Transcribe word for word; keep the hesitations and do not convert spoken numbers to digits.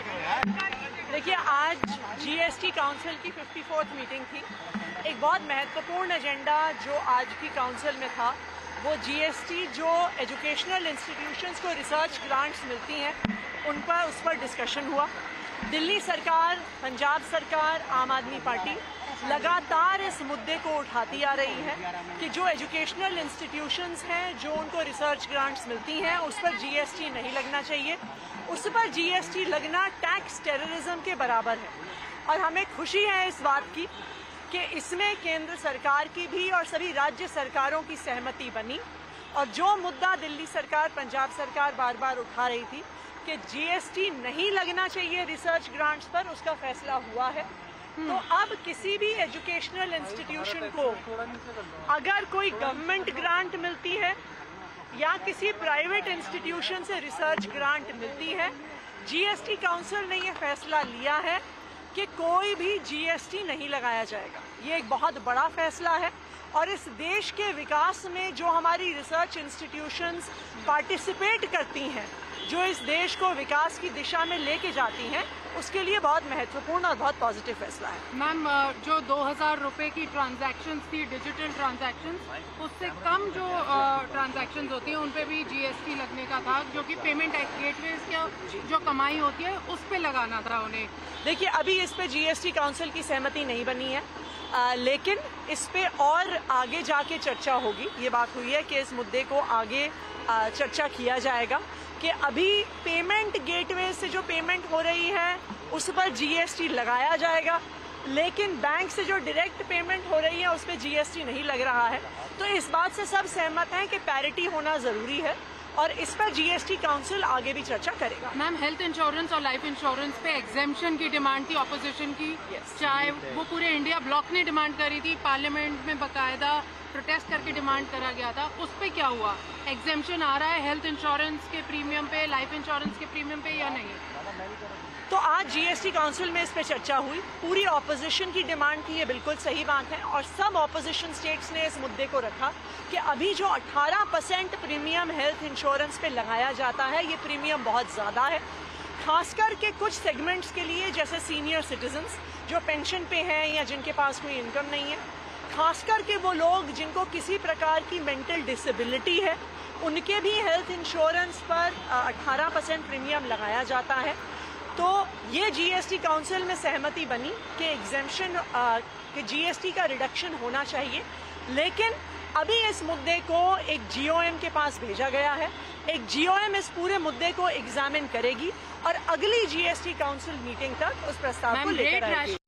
देखिए, आज GST council की चौवन मीटिंग थी। एक बहुत महत्वपूर्ण एजेंडा जो आज की काउंसिल में था वो जीएसटी जो एजुकेशनल इंस्टीट्यूशंस को रिसर्च ग्रांट्स मिलती हैं उन पर उस पर डिस्कशन हुआ। दिल्ली सरकार, पंजाब सरकार, आम आदमी पार्टी लगातार इस मुद्दे को उठाती आ रही है कि जो एजुकेशनल इंस्टीट्यूशंस हैं जो उनको रिसर्च ग्रांट्स मिलती हैं उस पर जीएसटी नहीं लगना चाहिए। उस पर जीएसटी लगना टैक्स टेररिज्म के बराबर है। और हमें खुशी है इस बात की कि इसमें केंद्र सरकार की भी और सभी राज्य सरकारों की सहमति बनी। और जो मुद्दा दिल्ली सरकार, पंजाब सरकार बार बार उठा रही थी कि जीएसटी नहीं लगना चाहिए रिसर्च ग्रांट्स पर, उसका फैसला हुआ है। तो अब किसी भी एजुकेशनल इंस्टीट्यूशन को अगर कोई गवर्नमेंट ग्रांट मिलती है या किसी प्राइवेट इंस्टीट्यूशन से रिसर्च ग्रांट मिलती है, जीएसटी काउंसिल ने यह फैसला लिया है कि कोई भी जीएसटी नहीं लगाया जाएगा। ये एक बहुत बड़ा फैसला है और इस देश के विकास में जो हमारी रिसर्च इंस्टीट्यूशंस पार्टिसिपेट करती हैं, जो इस देश को विकास की दिशा में लेके जाती हैं, उसके लिए बहुत महत्वपूर्ण और बहुत पॉजिटिव फैसला है। मैम, जो दो हज़ार रुपए की ट्रांजैक्शंस थी, डिजिटल ट्रांजैक्शंस, उससे कम जो ट्रांजैक्शंस होती हैं उन पे भी जीएसटी लगने का था, जो कि पेमेंट गेटवेज की जो कमाई होती है उस पे लगाना था उन्हें। देखिए, अभी इस पे जीएसटी काउंसिल की सहमति नहीं बनी है, आ, लेकिन इस पे और आगे जाके चर्चा होगी। ये बात हुई है कि इस मुद्दे को आगे आ, चर्चा किया जाएगा कि अभी पेमेंट गेटवे से जो पेमेंट हो रही है उस पर जीएसटी लगाया जाएगा, लेकिन बैंक से जो डायरेक्ट पेमेंट हो रही है उस पर जीएसटी नहीं लग रहा है। तो इस बात से सब सहमत हैं कि पैरिटी होना जरूरी है और इस पर जीएसटी काउंसिल आगे भी चर्चा करेगा। मैम, हेल्थ इंश्योरेंस और लाइफ इंश्योरेंस पे एग्जेम्पशन की डिमांड थी ऑपोजिशन की, yes. चाहे वो पूरे इंडिया ब्लॉक ने डिमांड करी थी, पार्लियामेंट में बकायदा प्रोटेस्ट करके डिमांड करा गया था, उस पे क्या हुआ? एग्जेम्पशन आ रहा है हेल्थ इंश्योरेंस के प्रीमियम पे, लाइफ इंश्योरेंस के प्रीमियम पे या नहीं? तो आज जीएसटी काउंसिल में इस पे चर्चा हुई। पूरी ऑपोजिशन की डिमांड थी, ये बिल्कुल सही बात है, और सब ऑपोजिशन स्टेट्स ने इस मुद्दे को रखा कि अभी जो अठारह परसेंट प्रीमियम हेल्थ इंश्योरेंस पे लगाया जाता है, ये प्रीमियम बहुत ज़्यादा है, खासकर के कुछ सेगमेंट्स के लिए, जैसे सीनियर सिटीजन्स जो पेंशन पे हैं या जिनके पास कोई इनकम नहीं है, खासकर के वो लोग जिनको किसी प्रकार की मेंटल डिसेबिलिटी है, उनके भी हेल्थ इंश्योरेंस पर अठारह परसेंट प्रीमियम लगाया जाता है। तो ये जीएसटी काउंसिल में सहमति बनी कि एग्जेम्पशन कि जीएसटी का रिडक्शन होना चाहिए, लेकिन अभी इस मुद्दे को एक जीओएम के पास भेजा गया है। एक जीओएम इस पूरे मुद्दे को एग्जामिन करेगी और अगली जीएसटी काउंसिल मीटिंग तक उस प्रस्ताव को लेकर आएगी।